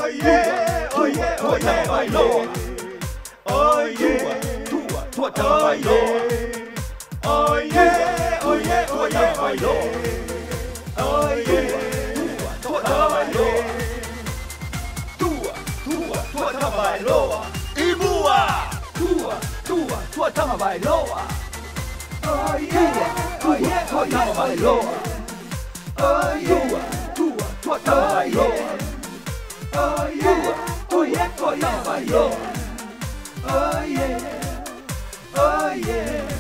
yeah, oh yeah, oh yeah, Tagovailoa. Oh yeah, Tua Tagovailoa. Oh yeah, oh yeah, oh yeah, Tagovailoa. Oh yeah, Tua Tagovailoa. Tua Tagovailoa. Ibua. Tua Tagovailoa. Oh yeah, oh yeah, Tua Tagovailoa. Oh yeah, Tua Tagovailoa. Oh yeah, oh yeah, Tua Tagovailoa. Oh yeah, oh yeah.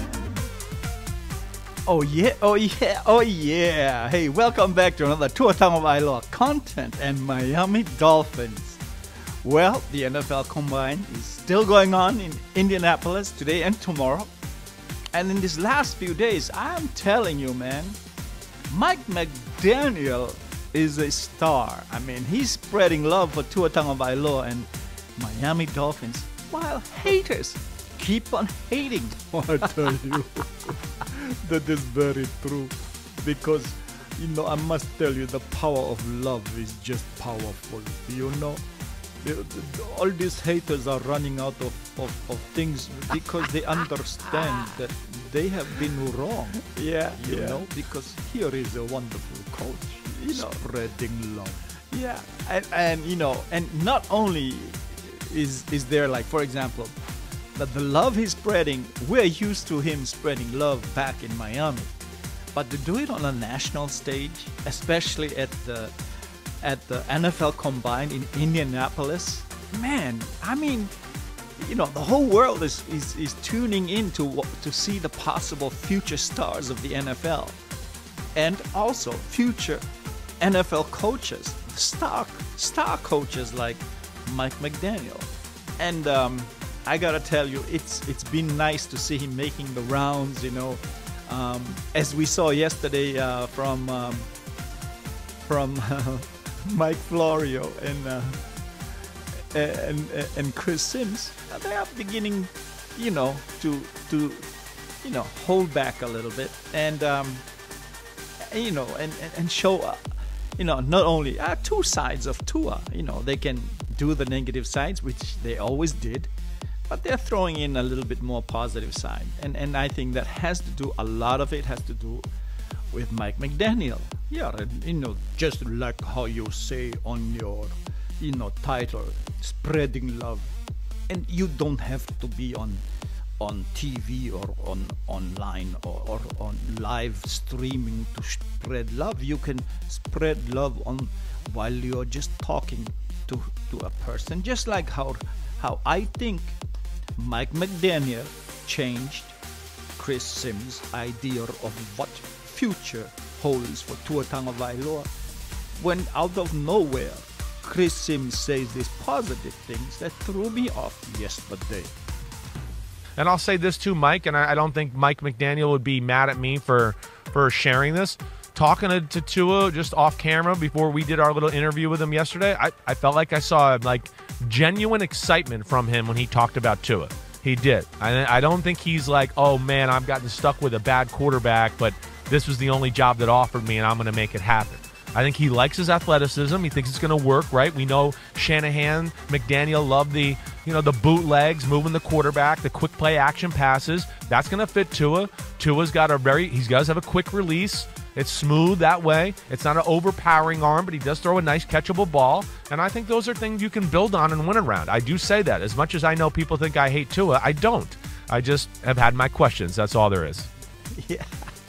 Oh yeah, oh yeah, oh yeah. Hey, welcome back to another Tua Tagovailoa content and Miami Dolphins. Well, the NFL Combine is still going on in Indianapolis today and tomorrow. And in these last few days, I'm telling you, man, Mike McDaniel is a star. I mean, he's spreading love for Tua Tagovailoa and Miami Dolphins, while haters keep on hating. I tell you, that is very true. Because, I must tell you, the power of love is just powerful. All these haters are running out of things because they understand that they have been wrong. Yeah, because here is a wonderful coach, spreading love. Yeah, and not only is there, like, for example, that the love he's spreading, we're used to him spreading love back in Miami, but to do it on a national stage, especially at the NFL Combine in Indianapolis, man, I mean, the whole world is tuning in to see the possible future stars of the NFL, and also future NFL coaches, star coaches like Mike McDaniel. And I gotta tell you, it's been nice to see him making the rounds, as we saw yesterday from Mike Florio and Chris Sims. They are beginning, to hold back a little bit and show not only two sides of Tua. They can do the negative sides, which they always did, but they're throwing in a little bit more positive side, and I think that a lot of it has to do with Mike McDaniel. Yeah, just like how you say on your, title, spreading love, and you don't have to be on TV or online or on live streaming to spread love. You can spread love while you're just talking to a person, just like how I think Mike McDaniel changed Chris Sims' idea of what future holds for Tua Tagovailoa, when out of nowhere Chris Sims says these positive things that threw me off yesterday. And I'll say this too, Mike, and I don't think Mike McDaniel would be mad at me for sharing this. Talking to Tua just off camera before we did our little interview with him yesterday, I felt like I saw genuine excitement from him when he talked about Tua. He did. I don't think he's like, oh man, I've gotten stuck with a bad quarterback, but this was the only job that offered me and I'm going to make it happen. I think he likes his athleticism. He thinks it's going to work, right? We know Shanahan, McDaniel love the bootlegs, moving the quarterback, the quick play action passes. That's going to fit Tua. Tua's got he does have a quick release. It's smooth that way. It's not an overpowering arm, but he does throw a nice catchable ball. And I think those are things you can build on and win around. I do say that. As much as I know people think I hate Tua, I don't. I just have had my questions. That's all there is. Yeah.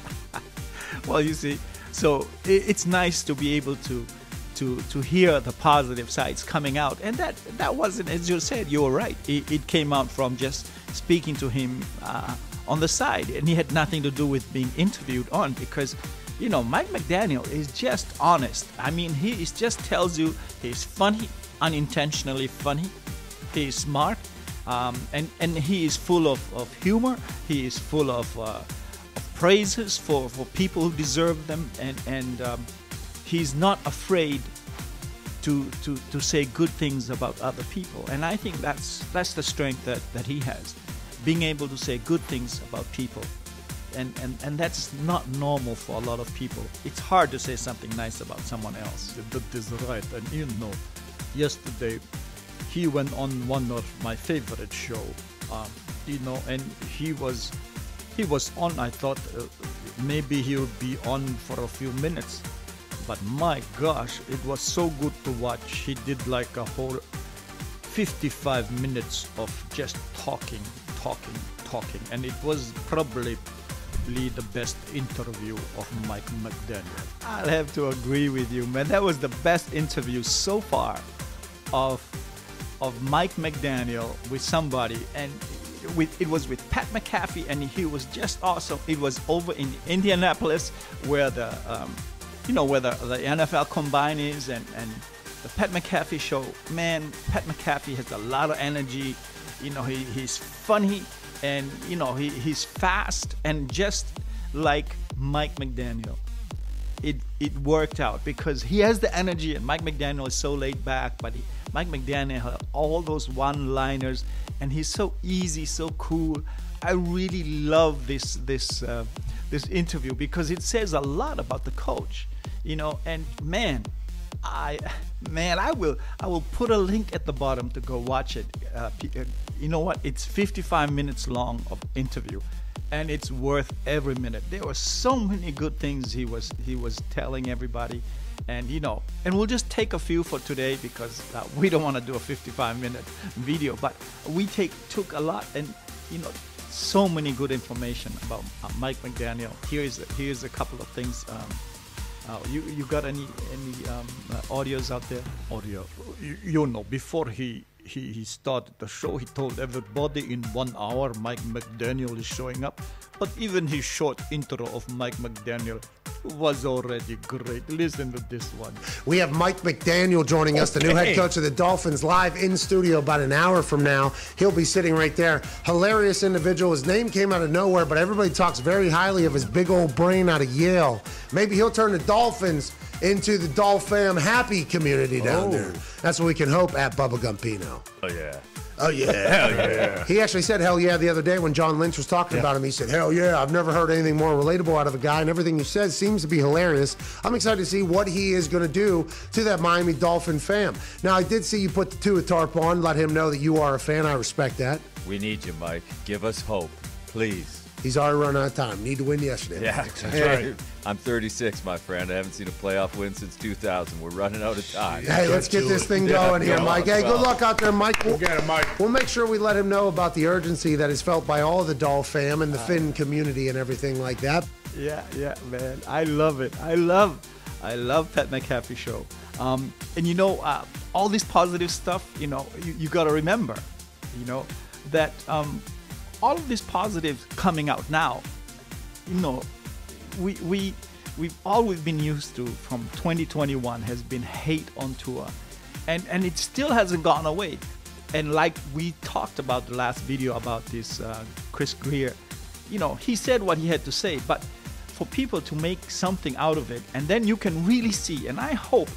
Well, you see, so it's nice to be able to hear the positive sides coming out, and that wasn't, as you said, you were right. It came out from just speaking to him on the side, and he had nothing to do with being interviewed on, because Mike McDaniel is just honest. I mean, he just tells you he's funny, unintentionally funny. He's smart, and he is full of humor. He is full of praises for people who deserve them, and he's not afraid to say good things about other people. And I think that's the strength that he has, being able to say good things about people. And that's not normal for a lot of people. It's hard to say something nice about someone else. That is right. And yesterday he went on one of my favorite show, and he was on. I thought maybe he would be on for a few minutes, but my gosh, it was so good to watch. He did like a whole 55 minutes of just talking, and it was probably the best interview of Mike McDaniel. I'll have to agree with you, man. That was the best interview so far of Mike McDaniel with somebody, and it was with Pat McAfee, and he was just awesome. It was over in Indianapolis, where the NFL Combine is, and the Pat McAfee show. Man, Pat McAfee has a lot of energy. He's funny, and he's fast, and just like Mike McDaniel, it worked out because he has the energy, and Mike McDaniel is so laid back, but Mike McDaniel had all those one-liners, and he's so easy, so cool. I really love this interview because it says a lot about the coach, and man, I will put a link at the bottom to go watch it. You know what? It's 55 minutes long of interview, and it's worth every minute. There were so many good things he was telling everybody, and and we'll just take a few for today because we don't want to do a 55-minute video, but we took a lot, and so many good information about Mike McDaniel. Here's a couple of things. You got any audios out there? Audio. Before he started the show, he told everybody in 1 hour Mike McDaniel is showing up. But even his short intro of Mike McDaniel was already great. Listen to this one. We have Mike McDaniel joining us, the new head coach of the Dolphins, live in studio about an hour from now. He'll be sitting right there. Hilarious individual. His name came out of nowhere, but everybody talks very highly of his big old brain out of Yale. Maybe he'll turn the Dolphins into the Dolphin happy community down there. That's what we can hope at Bubba Gumpino. Oh, yeah. Oh, yeah. Hell yeah. He actually said hell yeah the other day when John Lynch was talking about him. He said, hell yeah, I've never heard anything more relatable out of a guy, and everything he says seems to be hilarious. I'm excited to see what he is going to do to that Miami Dolphin fam. Now, I did see you put the Tua tarp on, let him know that you are a fan. I respect that. We need you, Mike. Give us hope, please. He's already run out of time. Need to win yesterday. Yeah, that's right. I'm 36, my friend. I haven't seen a playoff win since 2000. We're running out of time. Hey, let's get this thing going here, Mike. Hey, good luck out there, Mike. We'll get him, Mike. We'll make sure we let him know about the urgency that is felt by all of the Dolph fam and the Finn community and everything like that. Yeah, man. I love it. I love Pat McAfee show. And all this positive stuff, you got to remember, that all of this positive coming out now, we've always been used to from 2021 has been hate on Tua, and it still hasn't gone away. And like we talked about the last video about this Chris Greer, he said what he had to say, but for people to make something out of it, and then you can really see, and I hope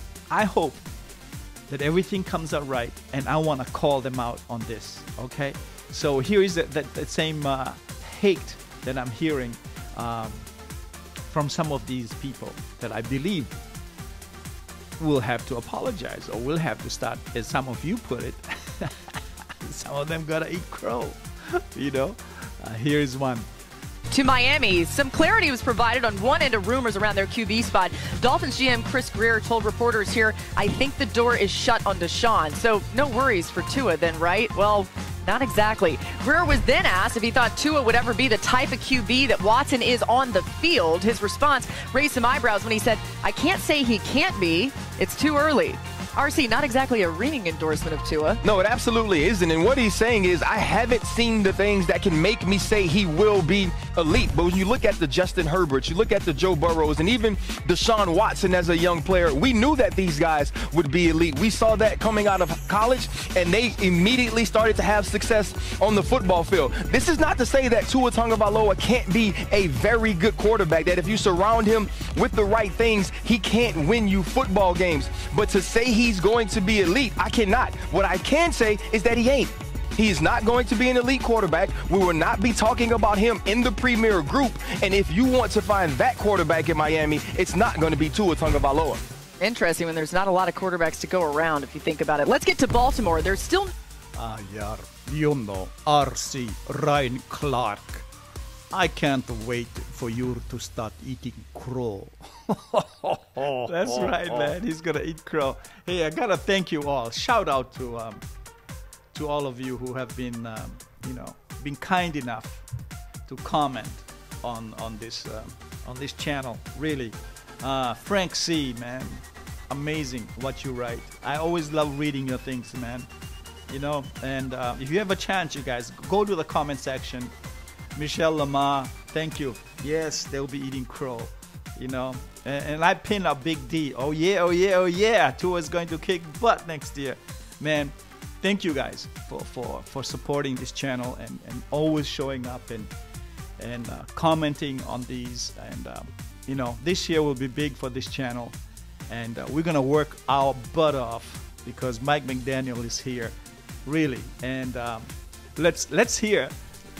that everything comes out right, and I want to call them out on this, okay? So here is that same hate that I'm hearing from some of these people that I believe will have to apologize, or will have to start, as some of you put it, some of them gotta eat crow, Here's one. To Miami, some clarity was provided on one end of rumors around their QB spot. Dolphins GM Chris Greer told reporters here, I think the door is shut on Deshaun. So no worries for Tua then, right? Well, not exactly. Greer was then asked if he thought Tua would ever be the type of QB that Watson is on the field. His response raised some eyebrows when he said, I can't say he can't be. It's too early. RC, not exactly a ringing endorsement of Tua. No, it absolutely isn't. And what he's saying is, I haven't seen the things that can make me say he will be elite. But when you look at the Justin Herberts, you look at the Joe Burrows, and even Deshaun Watson as a young player, we knew that these guys would be elite. We saw that coming out of college, and they immediately started to have success on the football field. This is not to say that Tua Tagovailoa can't be a very good quarterback, that if you surround him with the right things, he can't win you football games. But to say he's going to be elite, I cannot. What I can say is that he ain't. He is not going to be an elite quarterback. We will not be talking about him in the premier group. And if you want to find that quarterback in Miami, it's not going to be Tua Tagovailoa. Interesting when there's not a lot of quarterbacks to go around, if you think about it. Let's get to Baltimore. There's still... You know, RC, Ryan Clark. I can't wait for you to start eating crow. That's right, man. He's gonna eat crow. Hey, I gotta thank you all. Shout out to all of you who have been, been kind enough to comment on this channel. Really, Frank C, man, amazing what you write. I always love reading your things, man. And if you have a chance, you guys go to the comment section. Michelle Lamar, thank you. Yes, they'll be eating crow, And I pin a big D. Oh yeah, oh yeah, oh yeah. Tua's going to kick butt next year. Man, thank you guys for supporting this channel and always showing up and commenting on these. And, this year will be big for this channel. And we're going to work our butt off because Mike McDaniel is here, really. And let's hear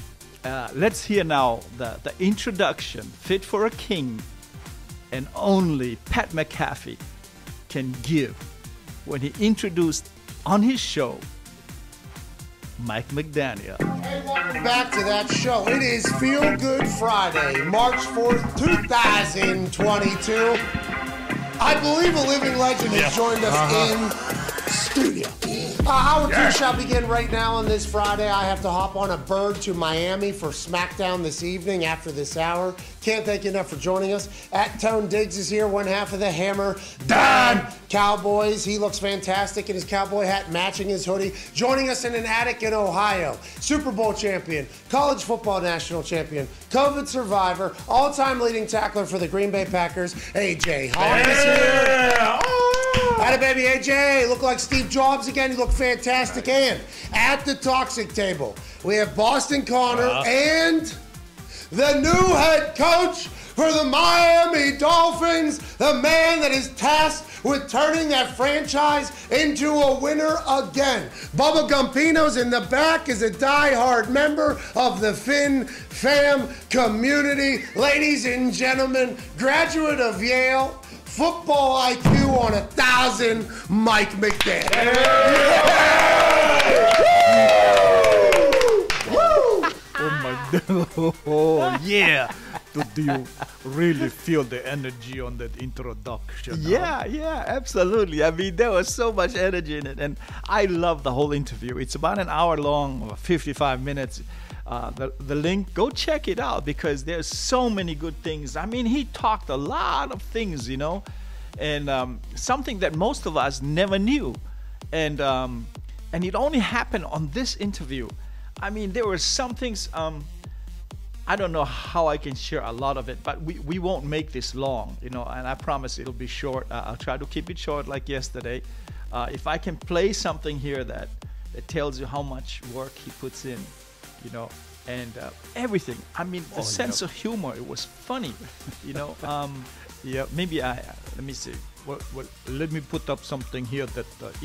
now the introduction, Fit for a King, and only Pat McAfee can give when he introduced on his show Mike McDaniel. Hey, welcome back to that show. It is Feel Good Friday, March 4th, 2022. I believe a living legend has joined us in studio. Hour 2 shall begin right now on this Friday. I have to hop on a bird to Miami for SmackDown this evening after this hour. Can't thank you enough for joining us. Tone Diggs is here, one half of the Hammer Don Cowboys. He looks fantastic in his cowboy hat, matching his hoodie. Joining us in an attic in Ohio, Super Bowl champion, college football national champion, COVID survivor, all-time leading tackler for the Green Bay Packers, AJ Hawk is here. Atta baby AJ, look like Steve Jobs again. You look fantastic. And at the toxic table, we have Boston Connor and the new head coach for the Miami Dolphins, the man that is tasked with turning that franchise into a winner again. Bubba Gumpino's in the back is a die-hard member of the Fin Fam community. Ladies and gentlemen, graduate of Yale, football IQ on 1,000, Mike McDaniel. Oh yeah. Do you really feel the energy on that introduction? Yeah, absolutely. I mean, there was so much energy in it, and I love the whole interview. It's about an hour long, 55 minutes. The link, go check it out because there's so many good things. I mean, he talked a lot of things, and something that most of us never knew, and it only happened on this interview. I mean, there were some things. I don't know how I can share a lot of it, but we won't make this long, and I promise it'll be short. I'll try to keep it short like yesterday. If I can play something here that tells you how much work he puts in, and everything. I mean, the sense of humor, it was funny, Yeah, maybe let me see. Well, let me put up something here that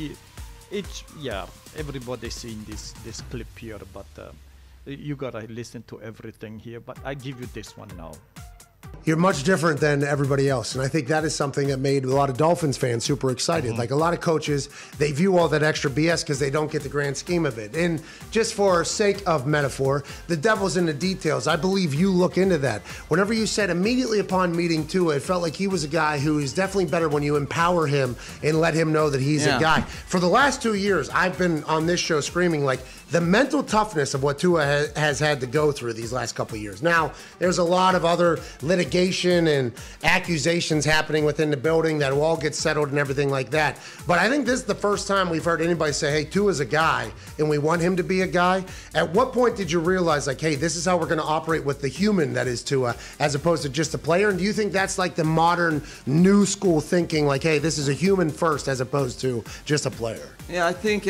everybody's seen this clip here, but you gotta listen to everything here. But I give you this one now. You're much different than everybody else. And I think that is something that made a lot of Dolphins fans super excited. Like a lot of coaches, they view all that extra BS because they don't get the grand scheme of it. And just for sake of metaphor, the devil's in the details. I believe you look into that. Whenever you said immediately upon meeting Tua, it felt like he was a guy who is definitely better when you empower him and let him know that he's a guy. For the last 2 years, I've been on this show screaming like the mental toughness of what Tua has had to go through these last couple of years. Now, there's a lot of other litigation and accusations happening within the building that will all get settled and everything like that. But I think this is the first time we've heard anybody say, hey, Tua's a guy, and we want him to be a guy. At what point did you realize, like, hey, this is how we're going to operate with the human that is Tua, as opposed to just a player? And do you think that's like the modern new school thinking, like, hey, this is a human first as opposed to just a player? Yeah, I think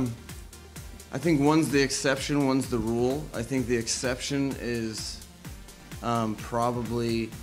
one's the exception, one's the rule. I think the exception is probably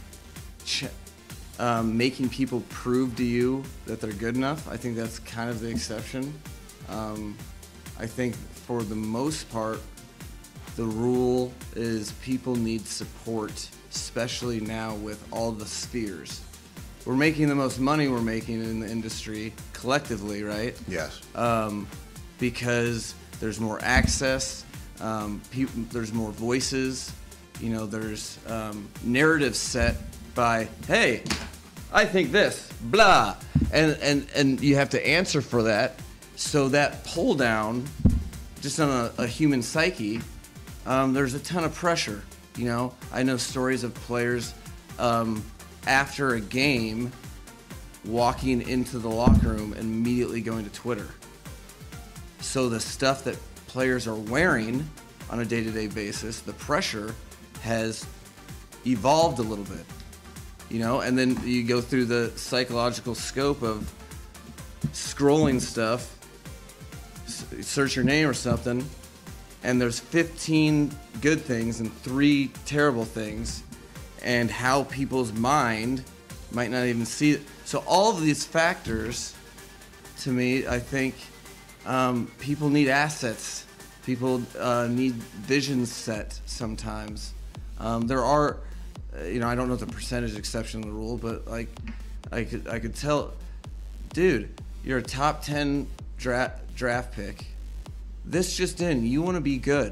making people prove to you that they're good enough. I think that's kind of the exception. I think for the most part, the rule is people need support, especially now with all the spheres. we're making the most money we're making in the industry collectively, right? Yes. Because there's more access, there's more voices, you know, there's narratives set by, hey, I think this, blah, and you have to answer for that. So that pull down, just on a human psyche, there's a ton of pressure. You know, I know stories of players after a game walking into the locker room and immediately going to Twitter. So the stuff that players are wearing on a day-to-day basis, the pressure has evolved a little bit. You know, and then you go through the psychological scope of scrolling stuff, search your name or something, and there's 15 good things and 3 terrible things, and how people's mind might not even see it. So all of these factors, to me, I think people need assets. People need vision set sometimes. There are, you know, I don't know the percentage exception to the rule, but like I could tell, dude, you're a top 10 draft pick. This just in, you want to be good.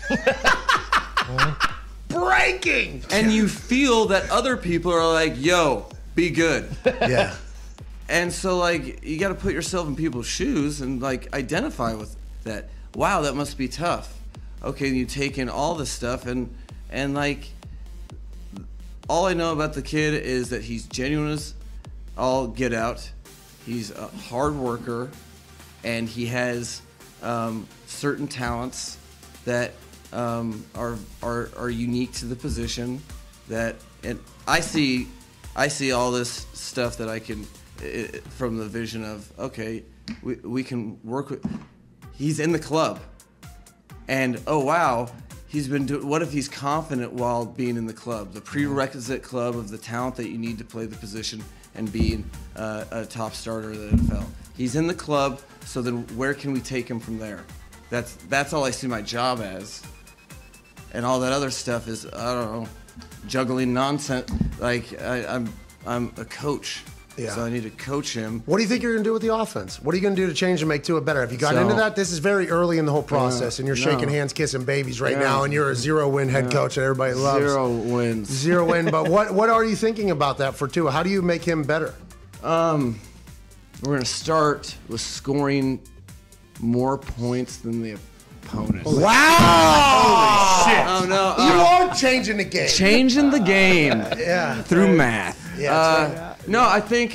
Breaking! And you feel that other people are like, yo, be good. Yeah. And so, like, you got to put yourself in people's shoes and, like, identify with that. Wow, that must be tough. Okay, you take in all this stuff, and like, all I know about the kid is that he's genuine as all get out. He's a hard worker, and he has certain talents that are unique to the position. That, and I see all this stuff that I can from the vision of, okay, we can work with. He's in the club, and oh wow, he's been doing. What if he's confident while being in the club? The prerequisite club of the talent that you need to play the position and be a top starter of the NFL. He's in the club, so then where can we take him from there? That's all I see my job as, and all that other stuff is, I don't know, juggling nonsense. Like I'm a coach. Yeah. So I need to coach him. What do you think you're going to do with the offense? What are you going to do to change and make Tua better? Have you gotten into that? This is very early in the whole process, and you're shaking hands, kissing babies right now, and you're a 0-win head coach that everybody loves. 0 wins. 0 win. But what are you thinking about that for Tua? How do you make him better? We're going to start with scoring more points than the opponent. Wow! Holy shit. Oh, no. You are changing the game. Changing the game through right. math. Yeah, that's right. No, I think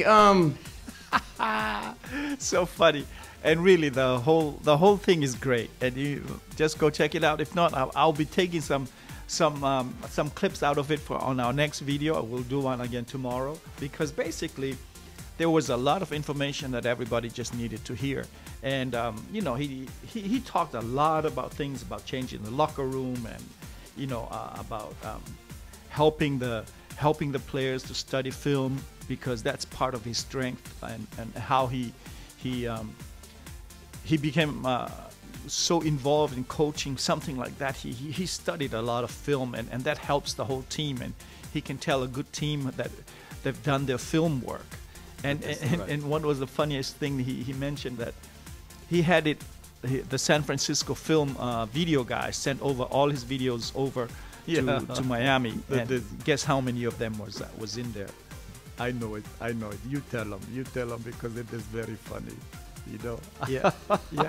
So funny. And really, the whole thing is great. And you just go check it out. If not, I'll be taking some clips out of it on our next video. We'll do one again tomorrow, because basically there was a lot of information that everybody just needed to hear. And you know, he talked a lot about things about changing the locker room, and you know, about helping the players to study film, because that's part of his strength, and how he became so involved in coaching, something like that. He studied a lot of film, and that helps the whole team, and he can tell a good team that they've done their film work. And what was the funniest thing, he mentioned that he had the San Francisco film video guy sent over all his videos over to Miami, and guess how many of them was in there? I know it. You tell them because it is very funny, you know. Yeah, yeah.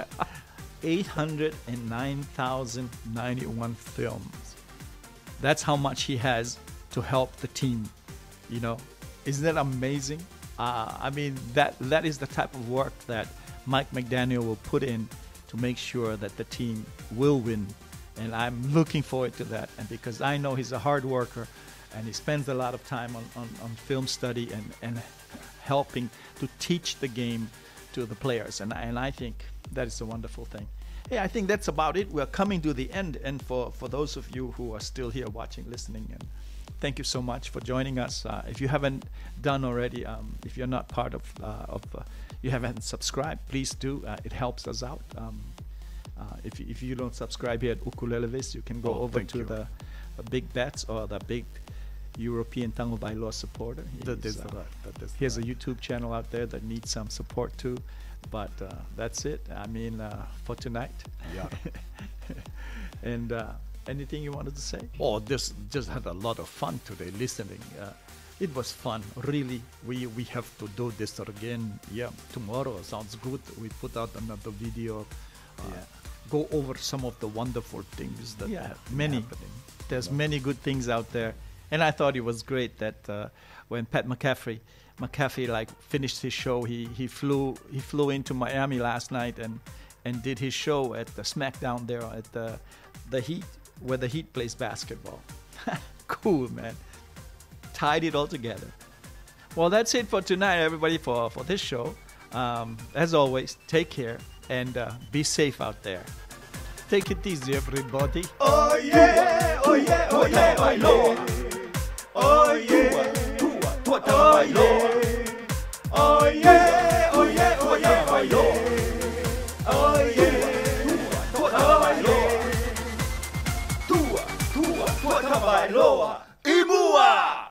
809,091 films. That's how much he has to help the team, you know. Isn't that amazing? I mean, that is the type of work that Mike McDaniel will put in to make sure that the team will win. And I'm looking forward to that. And because I know he's a hard worker, and he spends a lot of time on film study and helping to teach the game to the players. And I think that is a wonderful thing. Hey, I think that's about it. We're coming to the end. And for those of you who are still here watching, listening, and thank you so much for joining us. If you haven't done already, if you're not part of you haven't subscribed, please do. It helps us out. If you don't subscribe here at Ukulelevis, you can go over to the big bets or the big European Tagovailoa supporter. He has a YouTube channel out there that needs some support too. But that's it. I mean, for tonight. Yeah. And anything you wanted to say? Oh, just had a lot of fun today listening. It was fun, really. We have to do this again. Yeah, tomorrow sounds good. We put out another video. Go over some of the wonderful things that have been happening. There's many good things out there, and I thought it was great that when Pat McAfee like finished his show, he flew into Miami last night and did his show at the SmackDown there at the Heat, where the Heat plays basketball. Cool, man. Tied it all together. Well, that's it for tonight, everybody, for this show. As always, take care and be safe out there. Take it easy, everybody. Oh yeah, oh yeah, oh yeah, Tagovailoa. Oh yeah, Tua Tagovailoa. Oh yeah, oh yeah, oh yeah, Tagovailoa. Oh yeah, Tua Tagovailoa. Tua Tagovailoa. Imua.